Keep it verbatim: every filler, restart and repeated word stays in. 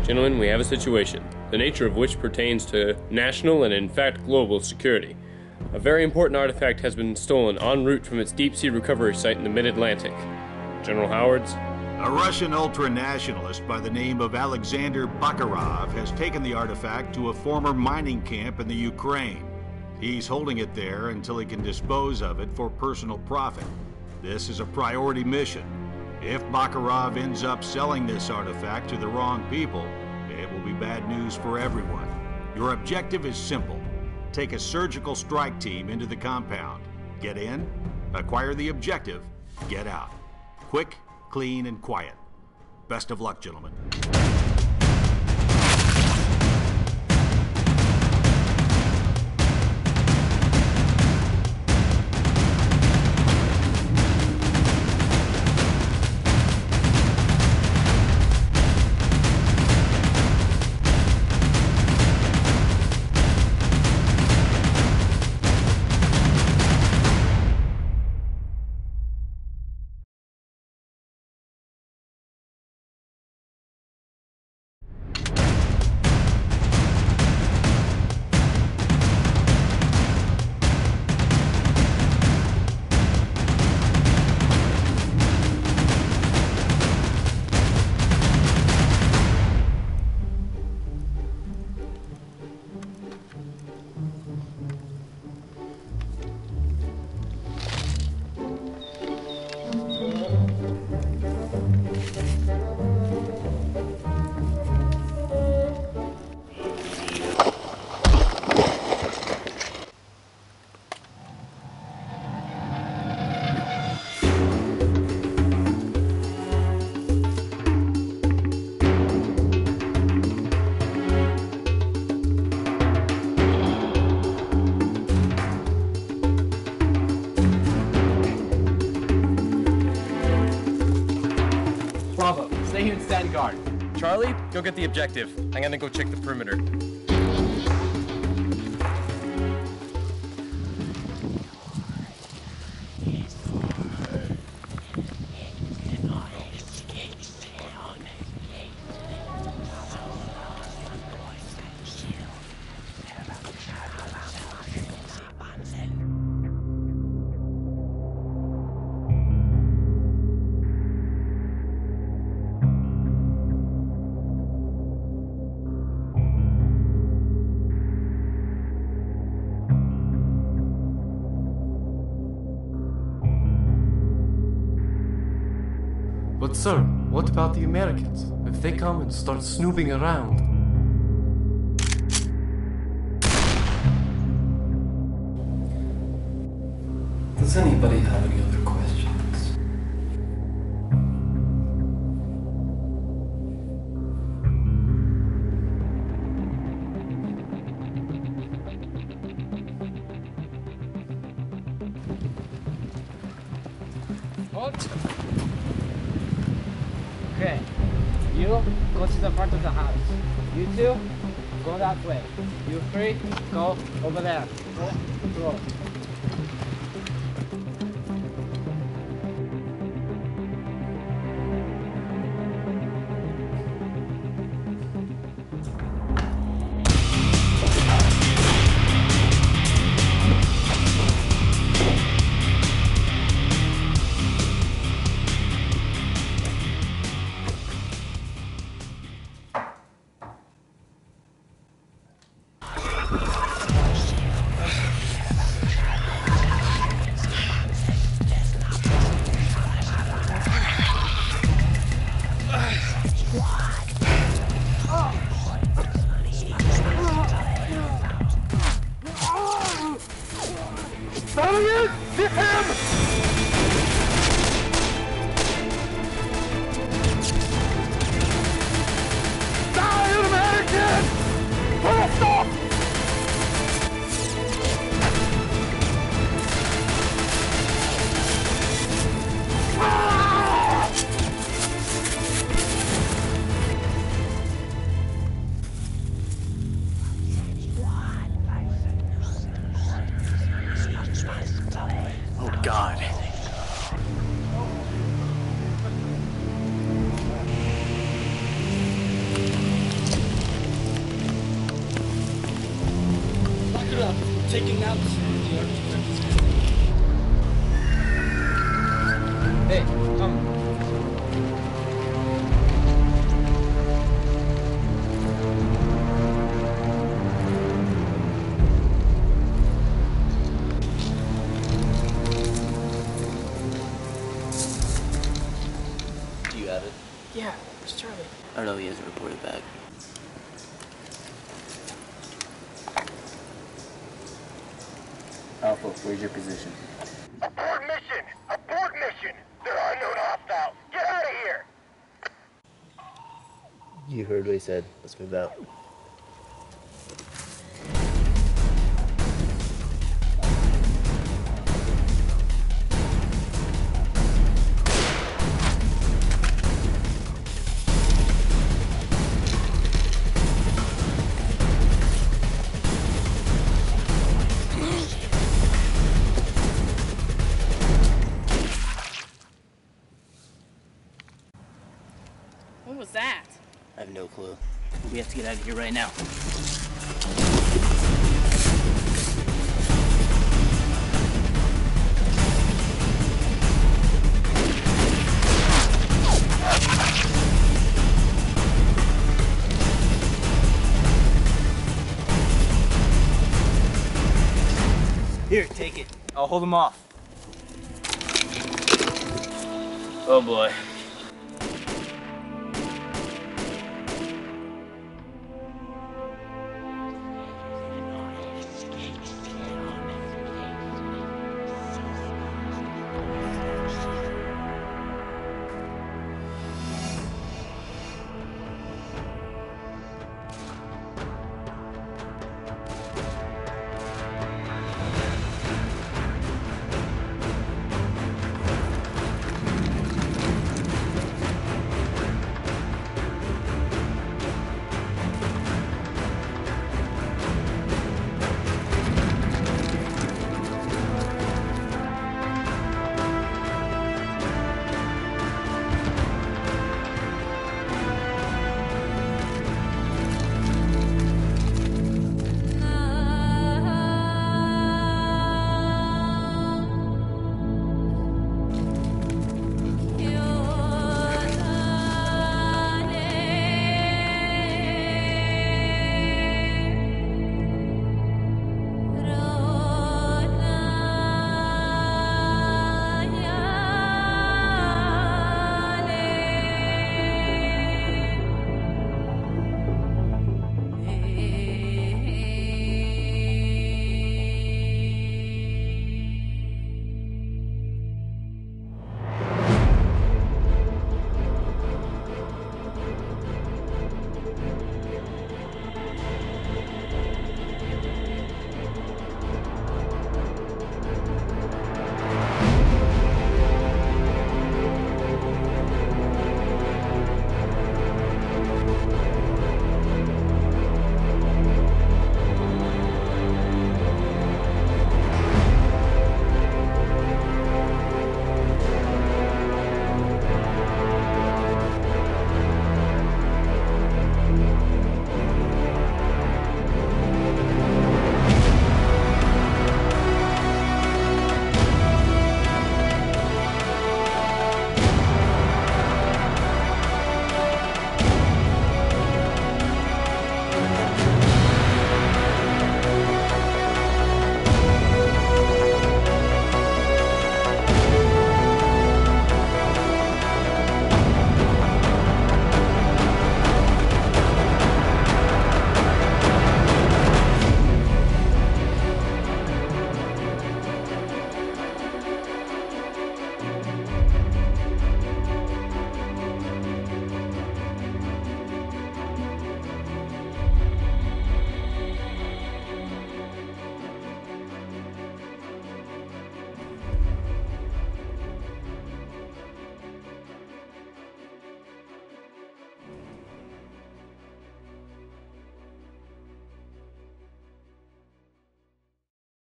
Gentlemen, we have a situation, the nature of which pertains to national and in fact global security. A very important artifact has been stolen en route from its deep-sea recovery site in the mid-Atlantic. General Howards? A Russian ultra-nationalist by the name of Alexander Bakarov has taken the artifact to a former mining camp in the Ukraine. He's holding it there until he can dispose of it for personal profit. This is a priority mission. If Bakarov ends up selling this artifact to the wrong people, it will be bad news for everyone. Your objective is simple. Take a surgical strike team into the compound. Get in, acquire the objective, get out. Quick, clean, and quiet. Best of luck, gentlemen. Bravo, stay here and stand guard. Charlie, go get the objective. I'm gonna go check the perimeter. But sir, what about the Americans? If they come and start snooping around? Does anybody have any other questions? Halt! Okay, you go to the front of the house. You two, go that way. You three, go over there. Go. Go. Valiant, hit him! Die, American! Pull a stop! Oh God. Hey, come. Do you have it? Yeah, it's Charlie. I don't know, he hasn't reported back. Alpha, where's your position? Abort mission! Abort mission! There are no hostiles! Get out of here! You heard what he said. Let's move out. What was that? I have no clue. We have to get out of here right now. Here, take it. I'll hold him off. Oh boy.